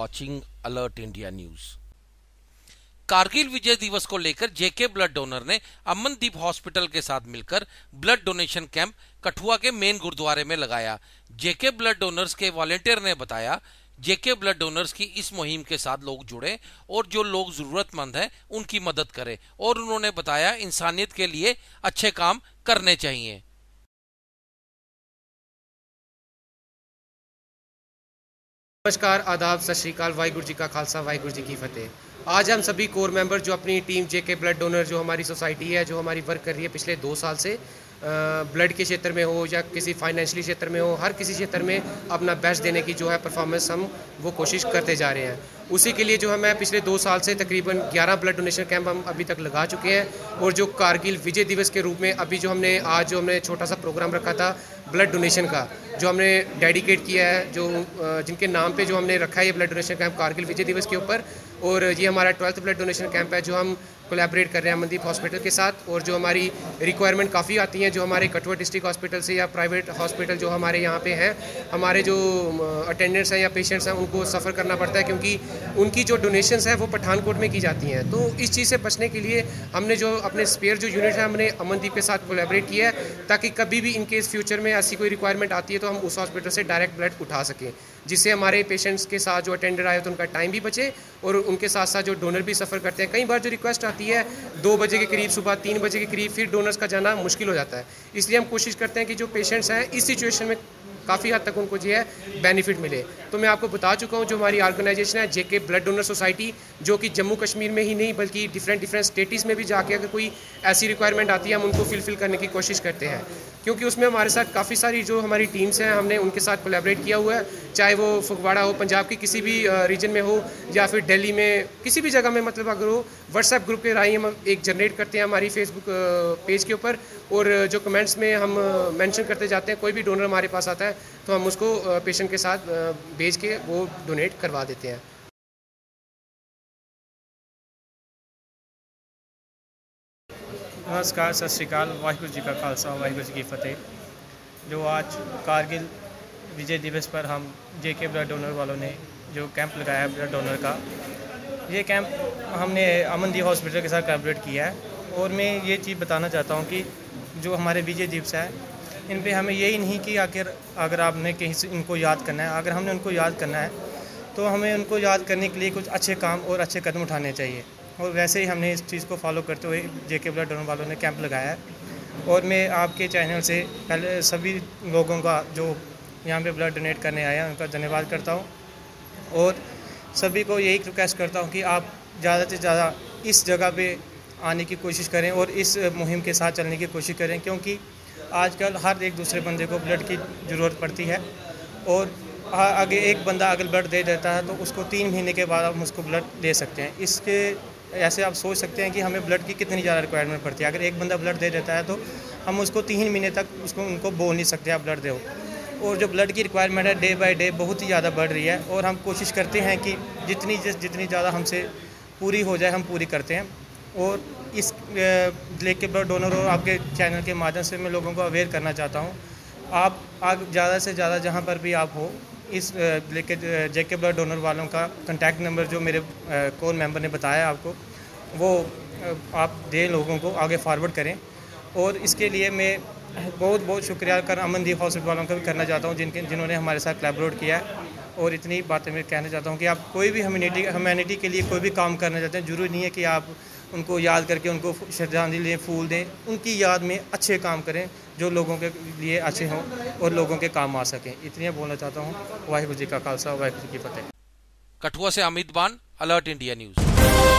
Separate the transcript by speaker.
Speaker 1: Watching alert India news. Kargil Vijay Diwas को लेकर जेके blood donor ने अमनदीप हॉस्पिटल के साथ मिलकर ब्लड डोनेशन कैंप कठुआ के मेन गुरुद्वारे में लगाया। जेके ब्लड डोनर्स के वॉलेंटियर ने बताया, जेके ब्लड डोनर्स की इस मुहिम के साथ लोग जुड़े और जो लोग जरूरतमंद हैं उनकी मदद करें, और उन्होंने बताया इंसानियत के लिए अच्छे काम करने चाहिए।
Speaker 2: नमस्कार, आदाब, सत श्री अकाल, वाहिगुरु जी का खालसा, वाहिगुरु जी की फतेह। आज हम सभी कोर मेंबर जो अपनी टीम जेके ब्लड डोनर जो हमारी सोसाइटी है, जो हमारी वर्क कर रही है पिछले 2 साल से, ब्लड के क्षेत्र में हो या किसी फाइनेंशियली क्षेत्र में हो, हर किसी क्षेत्र में अपना बेस्ट देने की जो है परफॉर्मेंस हम वो कोशिश करते जा रहे हैं। उसी के लिए जो है मैं पिछले 2 साल से तकरीबन 11 ब्लड डोनेशन कैंप हम अभी तक लगा चुके हैं। और जो कारगिल विजय दिवस के रूप में अभी जो हमने आज जो हमने छोटा सा प्रोग्राम रखा था ब्लड डोनेशन का, जो हमने डेडिकेट किया है, जो जिनके नाम पे जो हमने रखा है ये blood donation camp Kargil Vijay Diwas के ऊपर। और ये हमारा 12th ब्लड डोनेशन कैंप है जो हम कोलैबोरेट कर रहे हैं अमनदीप हॉस्पिटल के साथ। और जो हमारी रिक्वायरमेंट काफ़ी आती हैं, जो हमारे कठुआ डिस्ट्रिक्ट हॉस्पिटल से या प्राइवेट हॉस्पिटल जो हमारे यहाँ पे हैं, हमारे जो अटेंडेंट्स हैं या पेशेंट्स हैं उनको सफ़र करना पड़ता है, क्योंकि उनकी जो डोनेशंस हैं वो पठानकोट में की जाती हैं। तो इस चीज़ से बचने के लिए हमने जो अपने स्पेयर जो यूनिट है हमने अमनदीप के साथ कोलैबोरेट किया है, ताकि कभी भी इनकेस फ्यूचर में ऐसी कोई रिक्वायरमेंट आती है तो हम उस हॉस्पिटल से डायरेक्ट ब्लड उठा सकें, जिससे हमारे पेशेंट्स के साथ जो अटेंडर आए तो उनका टाइम भी बचे और उनके साथ साथ जो डोनर भी सफ़र करते हैं। कई बार जो रिक्वेस्ट आती है 2 बजे के करीब, सुबह 3 बजे के करीब, फिर डोनर्स का जाना मुश्किल हो जाता है। इसलिए हम कोशिश करते हैं कि जो पेशेंट्स हैं इस सिचुएशन में काफ़ी हद तक उनको जो है बेनिफिट मिले। तो मैं आपको बता चुका हूँ जो हमारी ऑर्गेनाइजेशन है जेके ब्लड डोनर सोसाइटी, जो कि जम्मू कश्मीर में ही नहीं बल्कि डिफरेंट स्टेट्स में भी जाके अगर कोई ऐसी रिक्वायरमेंट आती है हम उनको फुलफिल करने की कोशिश करते हैं, क्योंकि उसमें हमारे साथ काफ़ी सारी जो हमारी टीम्स हैं हमने उनके साथ कोलैबोरेट किया हुआ है, चाहे वो फगवाड़ा हो, पंजाब की किसी भी रीजन में हो, या फिर दिल्ली में किसी भी जगह में, मतलब अगर वो व्हाट्सएप ग्रुप के राही हम एक जनरेट करते हैं हमारी फेसबुक पेज के ऊपर, और जो कमेंट्स में हम मेंशन करते जाते हैं, कोई भी डोनर हमारे पास आता है तो हम उसको पेशेंट के साथ भेज के वो डोनेट करवा देते हैं।
Speaker 3: नमस्कार, सत श्री अकाल, वाहिगुरु जी का खालसा, वाहिगुरु जी की फतेह। जो आज कारगिल विजय दिवस पर हम जेके ब्लड डोनर वालों ने जो कैंप लगाया है ब्लड डोनर का, ये कैंप हमने अमनदीप हॉस्पिटल के साथ कोलैबोरेट किया है। और मैं ये चीज़ बताना चाहता हूँ कि जो हमारे विजय दिवस है इन पे हमें यही नहीं कि आखिर अगर आपने कहीं से इनको याद करना है, अगर हमने उनको याद करना है तो हमें उनको याद करने के लिए कुछ अच्छे काम और अच्छे कदम उठाने चाहिए। और वैसे ही हमने इस चीज़ को फॉलो करते हुए जेके ब्लड डोनर वालों ने कैंप लगाया है। और मैं आपके चैनल से पहले सभी लोगों का जो यहाँ पे ब्लड डोनेट करने आया उनका धन्यवाद करता हूँ, और सभी को यही रिक्वेस्ट करता हूँ कि आप ज़्यादा से ज़्यादा इस जगह पे आने की कोशिश करें और इस मुहिम के साथ चलने की कोशिश करें, क्योंकि आजकल हर एक दूसरे बंदे को ब्लड की ज़रूरत पड़ती है। और आगे एक बंदा अगर ब्लड दे देता है तो उसको 3 महीने के बाद हम उसको ब्लड दे सकते हैं। इसके ऐसे आप सोच सकते हैं कि हमें ब्लड की कितनी ज़्यादा रिक्वायरमेंट पड़ती है। अगर एक बंदा ब्लड दे देता है तो हम उसको 3 महीने तक उनको बोल नहीं सकते आप ब्लड दो। और जो ब्लड की रिक्वायरमेंट है डे बाय डे बहुत ही ज़्यादा बढ़ रही है, और हम कोशिश करते हैं कि जितनी ज़्यादा हमसे पूरी हो जाए हम पूरी करते हैं। और इस जेके ब्लड डोनर और आपके चैनल के माध्यम से मैं लोगों को अवेयर करना चाहता हूँ, आप ज़्यादा से ज़्यादा जहाँ पर भी आप हो, इस जेके ब्लड डोनर वालों का कॉन्टैक्ट नंबर जो मेरे कोर मेंबर ने बताया आपको, वो आप दें, लोगों को आगे फॉरवर्ड करें। और इसके लिए मैं बहुत बहुत शुक्रिया कर अमनदीप हॉस्पिटल वालों का भी करना चाहता हूँ जिन्होंने हमारे साथ कोलैबोरेट किया है। और इतनी बातें मैं कहना चाहता हूँ कि आप कोई भी ह्यूमैनिटी के लिए कोई भी काम करना चाहते हैं, ज़रूरी नहीं है कि आप उनको याद करके उनको श्रद्धांजलि दें, फूल दें। उनकी याद में अच्छे काम करें जो लोगों के लिए अच्छे हों और लोगों के काम आ सकें। इतनी बोलना चाहता हूँ। वाहिगुरु जी का खालसा, वाहिगुरु जी की फतेह।
Speaker 1: कठुआ से अमित बान, अलर्ट इंडिया न्यूज।